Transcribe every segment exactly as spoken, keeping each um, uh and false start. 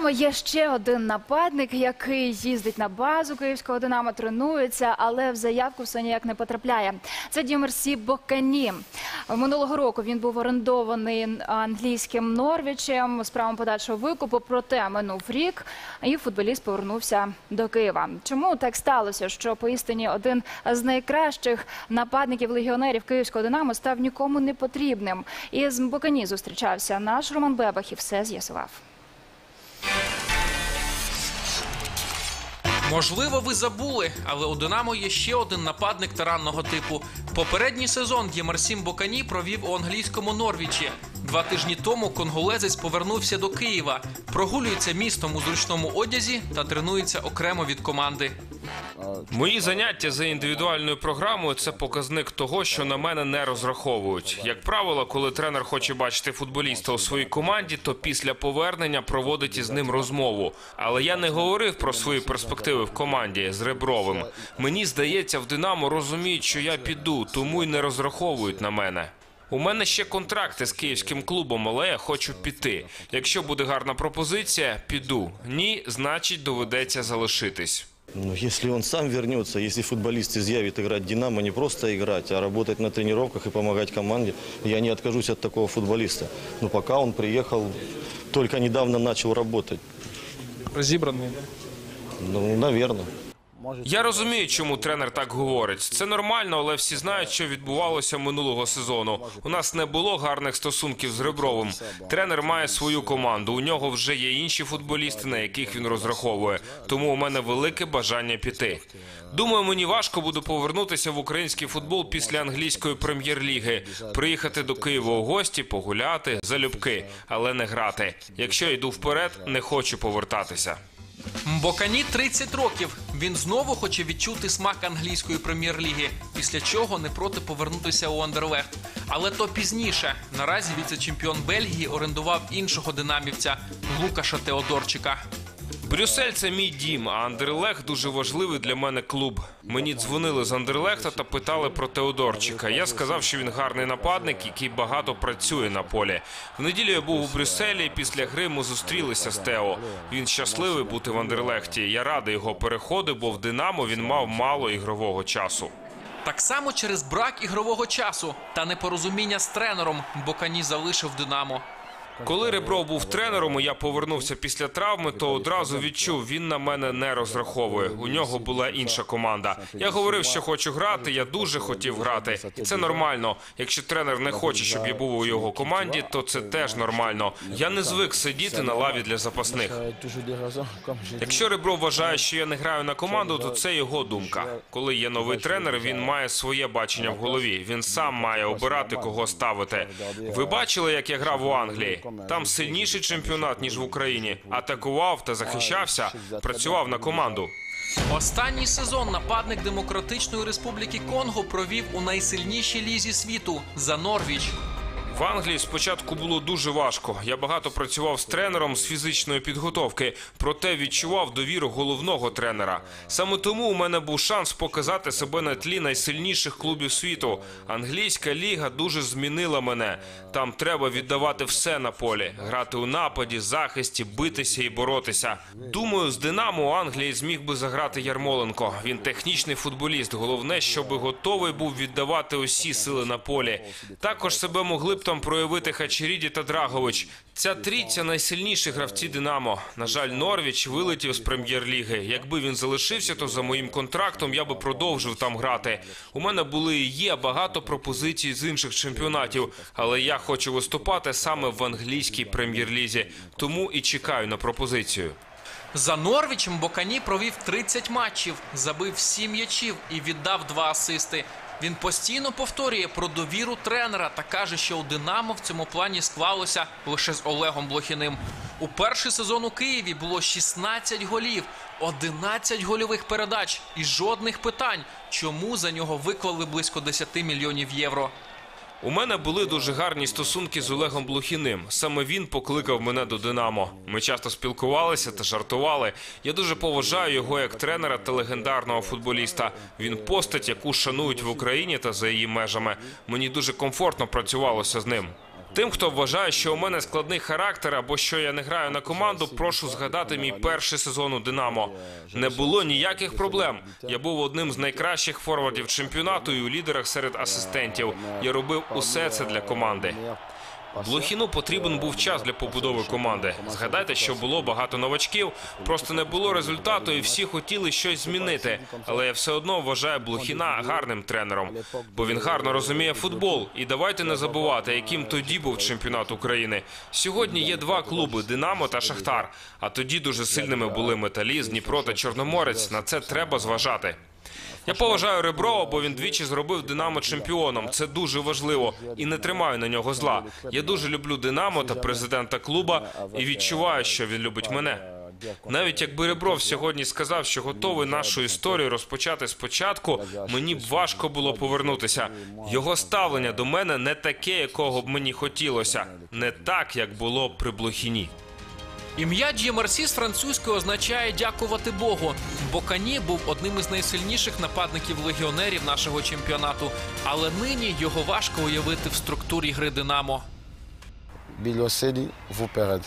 «Динамо» є ще один нападник, який їздить на базу київського «Динамо», тренується, але в заявку все ніяк не потрапляє. Це Дімерсі Бокані. Минулого року він був орендований англійським Норвічем з правом подальшого викупу, проте минув рік і футболіст повернувся до Києва. Чому так сталося, що поістині один з найкращих нападників-легіонерів київського «Динамо» став нікому не потрібним? І з Бокані зустрічався наш Роман Бебах і все з'ясував. Можливо, ви забули, але у «Динамо» є ще один нападник таранного типу. Попередній сезон Дімерсі Бокані провів у англійському Норвічі. Два тижні тому конголезець повернувся до Києва, прогулюється містом у зручному одязі та тренується окремо від команди. Мої заняття за індивідуальною програмою – це показник того, що на мене не розраховують. Як правило, коли тренер хоче бачити футболіста у своїй команді, то після повернення проводить із ним розмову. Але я не говорив про свої перспективи в команді з Ребровим. Мені здається, в «Динамо» розуміють, що я піду, тому й не розраховують на мене. У мене ще контракти з київським клубом, але я хочу піти. Якщо буде гарна пропозиція – піду. Ні – значить доведеться залишитись. Ну, если он сам вернется, если футболист изъявит играть в «Динамо», не просто играть, а работать на тренировках и помогать команде, я не откажусь от такого футболиста. Но пока он приехал, только недавно начал работать. Разібраний? Ну, наверное. Я розумію, чому тренер так говорить. Це нормально, але всі знають, що відбувалося минулого сезону. У нас не було гарних стосунків з Ребровим. Тренер має свою команду, у нього вже є інші футболісти, на яких він розраховує. Тому у мене велике бажання піти. Думаю, мені важко буде повернутися в український футбол після англійської прем'єр-ліги. Приїхати до Києва у гості, погуляти, залюбки, але не грати. Якщо йду вперед, не хочу повертатися. Бокані тридцять років. Він знову хоче відчути смак англійської прем'єр-ліги, після чого не проти повернутися у Андерлехт. Але то пізніше. Наразі віце-чемпіон Бельгії орендував іншого динамівця – Лукаша Теодорчика. Брюссель – це мій дім, а Андерлехт – дуже важливий для мене клуб. Мені дзвонили з Андерлехта та питали про Теодорчика. Я сказав, що він гарний нападник, який багато працює на полі. В неділю я був у Брюсселі, і після гри ми зустрілися з Тео. Він щасливий бути в Андерлехті. Я радий його переходу, бо в «Динамо» він мав мало ігрового часу. Так само через брак ігрового часу та непорозуміння з тренером Бокані залишив «Динамо». Коли Ребров був тренером, і я повернувся після травми, то одразу відчув, він на мене не розраховує. У нього була інша команда. Я говорив, що хочу грати, я дуже хотів грати. І це нормально. Якщо тренер не хоче, щоб я був у його команді, то це теж нормально. Я не звик сидіти на лаві для запасних. Якщо Ребров вважає, що я не граю на команду, то це його думка. Коли є новий тренер, він має своє бачення в голові. Він сам має обирати, кого ставити. Ви бачили, як я грав у Англії? Там сильніший чемпіонат, ніж в Україні. Атакував та захищався, працював на команду. Останній сезон нападник Демократичної Республіки Конго провів у найсильнішій лізі світу – за Норвіч. В Англії спочатку було дуже важко. Я багато працював з тренером з фізичної підготовки, проте відчував довіру головного тренера. Саме тому у мене був шанс показати себе на тлі найсильніших клубів світу. Англійська ліга дуже змінила мене. Там треба віддавати все на полі. Грати у нападі, захисті, битися і боротися. Думаю, з «Динамо» у Англії зміг би заграти Ярмоленко. Він технічний футболіст. Головне, щоб готовий був віддавати усі сили на полі. Також себе могли б там проявити Хачеріді та Драгович. Ця трійця – найсильніші гравці «Динамо». На жаль, Норвіч вилетів з прем'єр-ліги. Якби він залишився, то за моїм контрактом я би продовжив там грати. У мене були і є багато пропозицій з інших чемпіонатів, але я хочу виступати саме в англійській прем'єр-лізі. Тому і чекаю на пропозицію. За Норвічем Бокані провів тридцять матчів, забив сім м'ячів і віддав два асисти. Він постійно повторює про довіру тренера та каже, що у «Динамо» в цьому плані склалося лише з Олегом Блохіним. У перший сезон у Києві було шістнадцять голів, одинадцять гольових передач і жодних питань, чому за нього виклали близько десять мільйонів євро. У мене були дуже гарні стосунки з Олегом Блохіним. Саме він покликав мене до «Динамо». Ми часто спілкувалися та жартували. Я дуже поважаю його як тренера та легендарного футболіста. Він постать, яку шанують в Україні та за її межами. Мені дуже комфортно працювалося з ним. Тим, хто вважає, що у мене складний характер або що я не граю на команду, прошу згадати мій перший сезон у «Динамо». Не було ніяких проблем. Я був одним з найкращих форвардів чемпіонату і у лідерах серед асистентів. Я робив усе це для команди. Блохіну потрібен був час для побудови команди. Згадайте, що було багато новачків, просто не було результату і всі хотіли щось змінити. Але я все одно вважаю Блохіна гарним тренером, бо він гарно розуміє футбол. І давайте не забувати, яким тоді був чемпіонат України. Сьогодні є два клуби – «Динамо» та «Шахтар». А тоді дуже сильними були «Металіст», «Дніпро» та «Чорноморець». На це треба зважати. Я поважаю Реброва, бо він двічі зробив «Динамо» чемпіоном. Це дуже важливо. І не тримаю на нього зла. Я дуже люблю «Динамо» та президента клуба і відчуваю, що він любить мене. Навіть якби Ребров сьогодні сказав, що готовий нашу історію розпочати спочатку, мені б важко було повернутися. Його ставлення до мене не таке, якого б мені хотілося. Не так, як було при Блохіні. Ім'я Д'є Мерсі з французької означає «дякувати Богу». Бокані був одним із найсильніших нападників-легіонерів нашого чемпіонату. Але нині його важко уявити в структурі гри «Динамо». Білоселі вперед.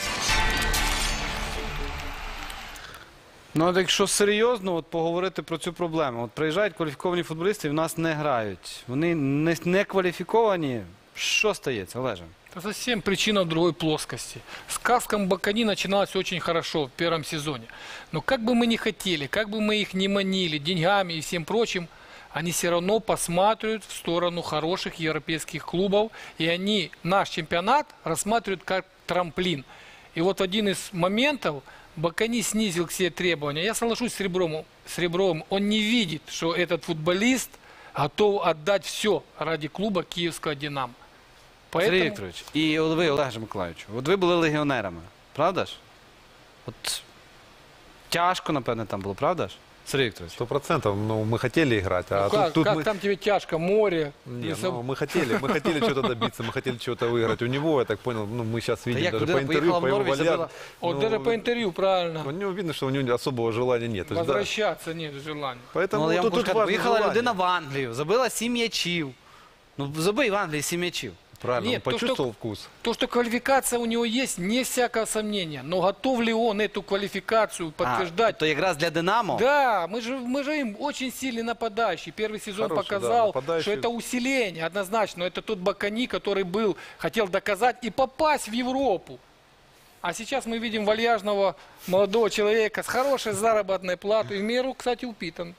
Ну, от якщо серйозно от, поговорити про цю проблему. От приїжджають кваліфіковані футболісти і в нас не грають. Вони не, не кваліфіковані. Що стається, Олеже? Это совсем причина в другой плоскости. С Каском Бокани начиналось очень хорошо в первом сезоне. Но как бы мы ни хотели, как бы мы их ни манили деньгами и всем прочим, они все равно посматривают в сторону хороших европейских клубов. И они наш чемпионат рассматривают как трамплин. И вот один из моментов Бокани снизил все требования. Я соглашусь с Ребровым. С Ребровым. Он не видит, что этот футболист готов отдать все ради клуба киевского «Динамо». Сергій Вікторович, і от ви, Олеже Миколаївичу, от ви були легіонерами, правда ж? От тяжко, напевне, там було, правда ж? Сергій Вікторович. Сто процентов, ну, мы хотели играть, а Ну, тут, как, тут как мы... там тебе тяжко, море, Не, лесо- ну, мы хотели, мы хотели чего-то добиться, мы хотели чего-то выиграть. У него, я так понял, ну, мы сейчас видим як даже людина по интервью, поїхала по в его Норвіч, валяру. забила. Вот ну, даже по интервью, правильно. У него видно, что у него особого желания нет. То есть, да, Возвращаться нет желания. поэтому Ну, я вам тут, хочу тут сказати, важно поїхала желание. людина в Англію, забила сім м'ячів. Ну, забий в Англії сім м'ячів. Правильно, Нет, он то, что- почувствовал вкус. То, что квалификация у него есть, не всякого сомнения. Но готов ли он эту квалификацию подтверждать? А, то якраз для «Динамо»? Да, мы же, мы же им очень сильный нападающий. Первый сезон Хороший, да, показал, нападающий. что это усиление однозначно. Это тот Бокани, который был, хотел доказать и попасть в Европу. А сейчас мы видим вальяжного молодого человека с хорошей заработной платой. В меру, кстати, упитан.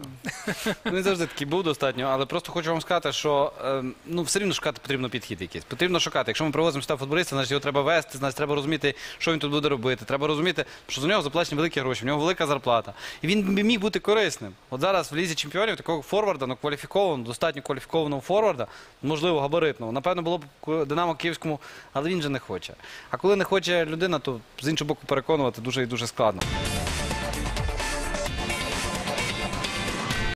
Ну, він завжди такий був достатньо, але просто хочу вам сказати, що е, ну, все рівно шукати потрібно підхід якийсь. Потрібно шукати. Якщо ми привозимо сюди футболіста, значить його треба вести, значить треба розуміти, що він тут буде робити. Треба розуміти, що за нього заплачені великі гроші, в нього велика зарплата. І він би міг бути корисним. От зараз в Лізі чемпіонів такого форварда, ну, кваліфікованого, достатньо кваліфікованого форварда, можливо, габаритного, напевно, було б «Динамо» Київському, але він же не хоче. А коли не хоче людина, то з іншого боку переконувати дуже і дуже складно.